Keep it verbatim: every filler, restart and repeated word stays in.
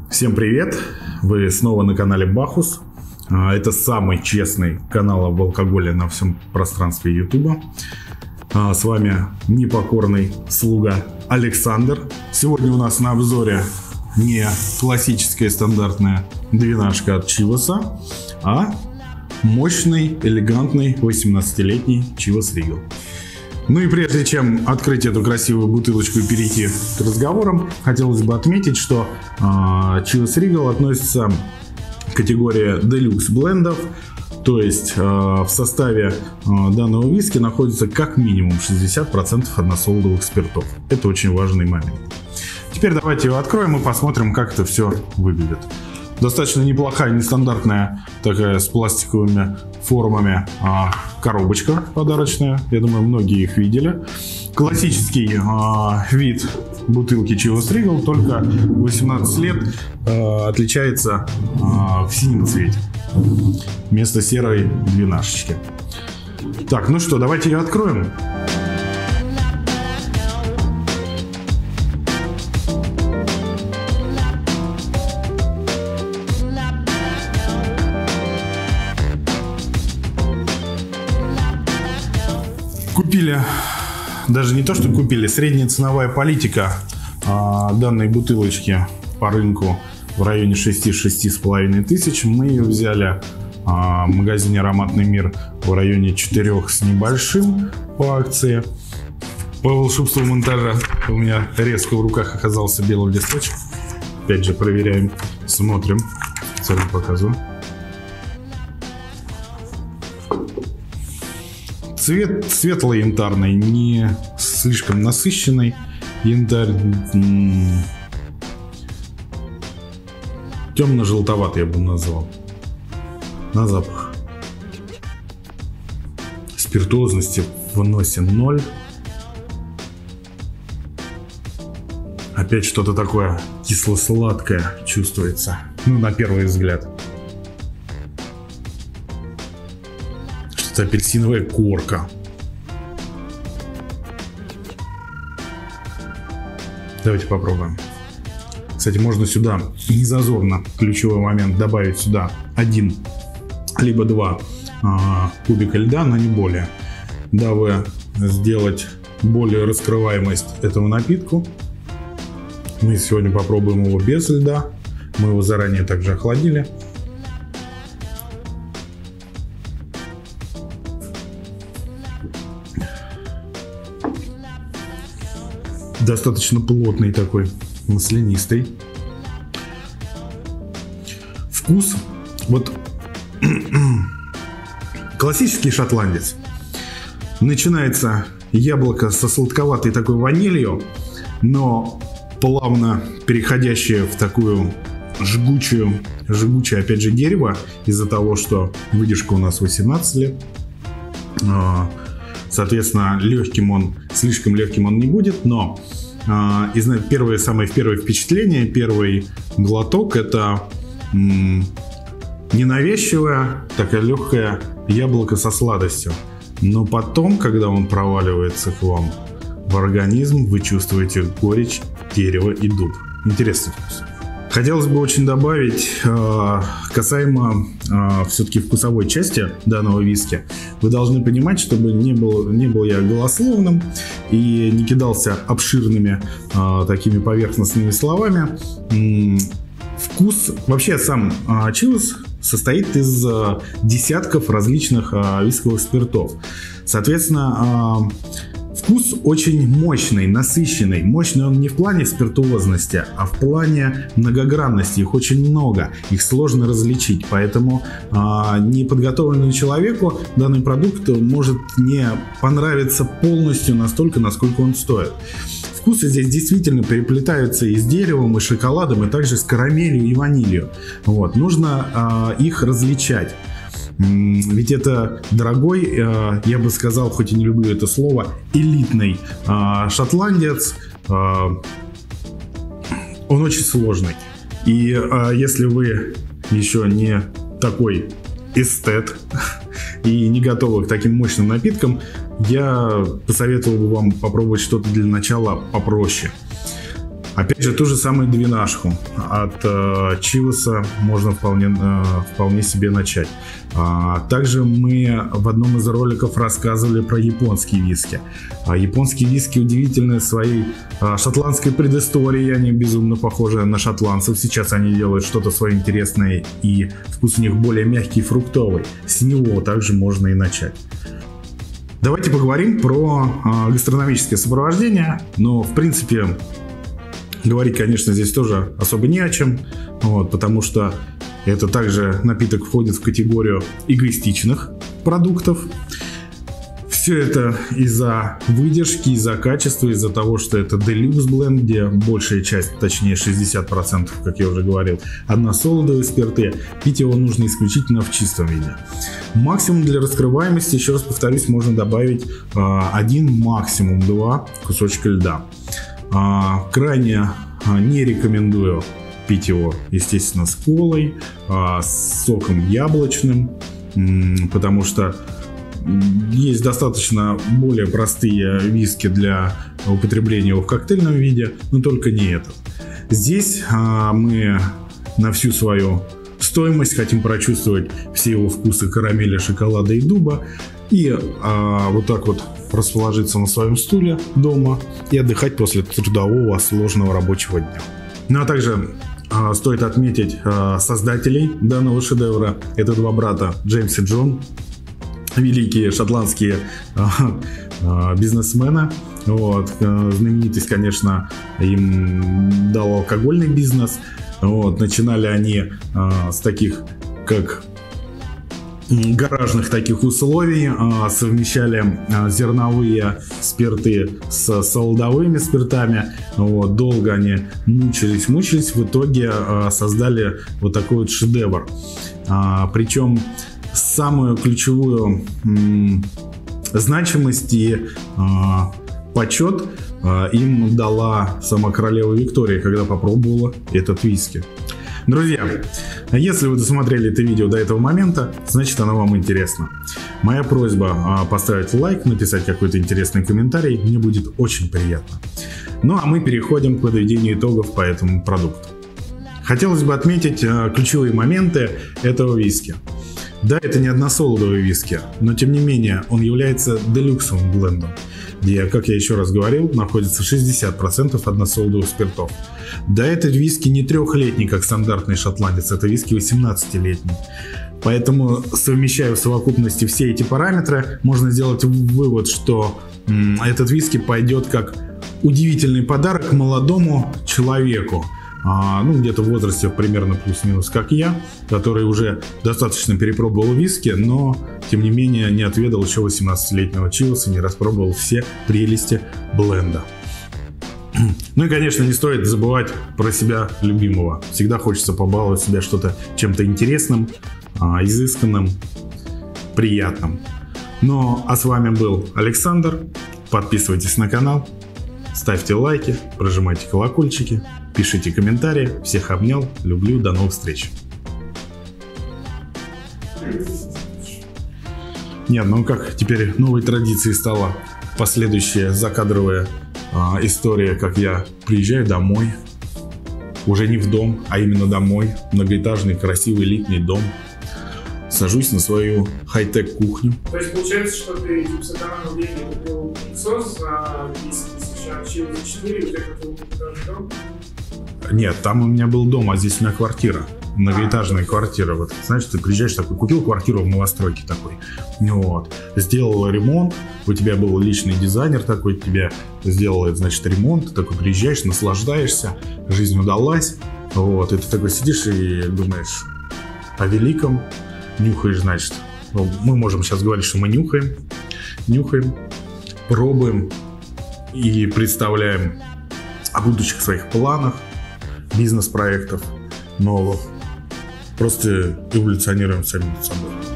Всем привет! Вы снова на канале Бахус. Это самый честный канал об алкоголе на всем пространстве YouTube. С вами непокорный слуга Александр. Сегодня у нас на обзоре не классическая стандартная двенашка от Chivas, а мощный, элегантный восемнадцатилетний Chivas Regal. Ну и прежде чем открыть эту красивую бутылочку и перейти к разговорам, хотелось бы отметить, что э, Chivas Regal относится к категории Deluxe блендов, то есть э, в составе э, данного виски находится как минимум шестьдесят процентов односолодовых спиртов. Это очень важный момент. Теперь давайте его откроем и посмотрим, как это все выглядит. Достаточно неплохая, нестандартная такая с пластиковыми формами а, коробочка подарочная. Я думаю, многие их видели. Классический а, вид бутылки Chivas Regal, только восемнадцать лет, а, отличается а, в синем цвете вместо серой двенашечки. Так, ну что, давайте ее откроем. Купили, даже не то, что купили, средняя ценовая политика а, данной бутылочки по рынку в районе шести-шести с половиной тысяч. Мы ее взяли а, в магазине Ароматный мир в районе четырёх с небольшим по акции. По волшебству монтажа у меня резко в руках оказался белый листочек. Опять же проверяем, смотрим. Сразу показываю. Цвет светлый янтарный, не слишком насыщенный янтарь, темно-желтоватый я бы назвал. На запах спиртуозности в носе ноль. Опять что-то такое кисло-сладкое чувствуется, ну, на первый взгляд. Апельсиновая корка. Давайте попробуем. Кстати, можно сюда незазорно, ключевой момент, добавить сюда один либо два а, кубика льда, но не более, дабы сделать более раскрываемость этого напитку. Мы сегодня попробуем его без льда. Мы его заранее также охладили. Достаточно плотный такой, маслянистый. Вкус. Вот классический шотландец. Начинается яблоко со сладковатой такой ванилью, но плавно переходящее в такую жгучую, жгучее, опять же, дерево, из-за того, что выдержка у нас восемнадцать лет. Соответственно, легким он, слишком легким он не будет, но э, из, первое, самое первое впечатление, первый глоток — это м, ненавязчивое, такое легкое яблоко со сладостью. Но потом, когда он проваливается к вам в организм, вы чувствуете горечь, дерево и дуб. Интересный вкус. Хотелось бы очень добавить э, касаемо э, все-таки вкусовой части данного виски. Вы должны понимать, чтобы не был, не был я голословным и не кидался обширными э, такими поверхностными словами. М-м, вкус, вообще сам э, Chivas состоит из э, десятков различных э, висковых спиртов. Соответственно, э, вкус очень мощный, насыщенный. Мощный он не в плане спиртуозности, а в плане многогранности. Их очень много, их сложно различить. Поэтому а, неподготовленному человеку данный продукт может не понравиться полностью настолько, насколько он стоит. Вкусы здесь действительно переплетаются и с деревом, и с шоколадом, и также с карамелью и ванилью. Вот. Нужно а, их различать. Ведь это дорогой, я бы сказал, хоть и не люблю это слово, элитный шотландец. Он очень сложный. И если вы еще не такой эстет и не готовы к таким мощным напиткам, я посоветовал бы вам попробовать что-то для начала попроще. Опять же, ту же самую двенашку от э, Chivas можно вполне, э, вполне себе начать. А, также мы в одном из роликов рассказывали про японские виски. А, японские виски удивительны своей а, шотландской предысторией. Они безумно похожи на шотландцев. Сейчас они делают что-то свое интересное, и вкус у них более мягкий и фруктовый. С него также можно и начать. Давайте поговорим про а, гастрономическое сопровождение. Но, в принципе, говорить, конечно, здесь тоже особо не о чем, вот, потому что это также напиток входит в категорию эгоистичных продуктов. Все это из-за выдержки, из-за качества, из-за того, что это Deluxe Blend, где большая часть, точнее шестьдесят процентов, как я уже говорил, односолодовые спирты. Пить его нужно исключительно в чистом виде. Максимум для раскрываемости, еще раз повторюсь, можно добавить э, один, максимум два кусочка льда. Э, крайне э, не рекомендую пить его, естественно, с колой, э, с соком яблочным, э, потому что есть достаточно более простые виски для употребления его в коктейльном виде, но только не этот. Здесь а, мы на всю свою стоимость хотим прочувствовать все его вкусы карамели, шоколада и дуба и а, вот так вот расположиться на своем стуле дома и отдыхать после трудового сложного рабочего дня. Ну а также а, стоит отметить а, создателей данного шедевра. Это два брата Джеймс и Джон. Великие шотландские э, э, бизнесмены. Вот. Знаменитость, конечно, им дал алкогольный бизнес. Вот. Начинали они э, с таких, как гаражных таких условий, э, совмещали э, зерновые спирты с солодовыми спиртами. Вот. Долго они мучились, мучились, в итоге э, создали вот такой вот шедевр. Э, причем самую ключевую м, значимость и э, почет э, им дала сама королева Виктория, когда попробовала этот виски. Друзья, если вы досмотрели это видео до этого момента, значит оно вам интересно. Моя просьба э, поставить лайк, написать какой-то интересный комментарий, мне будет очень приятно. Ну а мы переходим к подведению итогов по этому продукту. Хотелось бы отметить э, ключевые моменты этого виски. Да, это не односолодовый виски, но тем не менее он является делюксовым блендом, где, как я еще раз говорил, находится шестьдесят процентов односолодовых спиртов. Да, этот виски не трехлетний, как стандартный шотландец, это виски восемнадцатилетний. Поэтому, совмещая в совокупности все эти параметры, можно сделать вывод, что м, этот виски пойдет как удивительный подарок молодому человеку. А, ну, где-то в возрасте примерно плюс-минус как я, который уже достаточно перепробовал виски, но тем не менее не отведал еще восемнадцатилетнего Chivas и не распробовал все прелести бленда. Ну и, конечно, не стоит забывать про себя любимого. Всегда хочется побаловать себя что-то чем-то интересным, изысканным, приятным. Ну, а с вами был Александр. Подписывайтесь на канал, ставьте лайки, прожимайте колокольчики, пишите комментарии. Всех обнял, люблю, до новых встреч. Нет, ну как теперь новой традицией стала последующая закадровая а, история, как я приезжаю домой, уже не в дом, а именно домой, многоэтажный красивый элитный дом, сажусь на свою хай-тек кухню. То есть получается, что ты в сэкономил деньги, купил эксос за десять тысяч, а Chivas за четыре, у тебя купил дом? Нет, там у меня был дом, а здесь у меня квартира. Многоэтажная квартира. Вот, знаешь, ты приезжаешь такой, купил квартиру в новостройке такой. Вот. Сделал ремонт, у тебя был личный дизайнер такой, тебе сделал, значит, ремонт, ты такой приезжаешь, наслаждаешься, жизнь удалась. Вот. И ты такой сидишь и думаешь о великом, нюхаешь, значит. Мы можем сейчас говорить, что мы нюхаем, нюхаем, пробуем и представляем о будущих своих планах, бизнес-проектов новых. Просто эволюционируем сами над собой.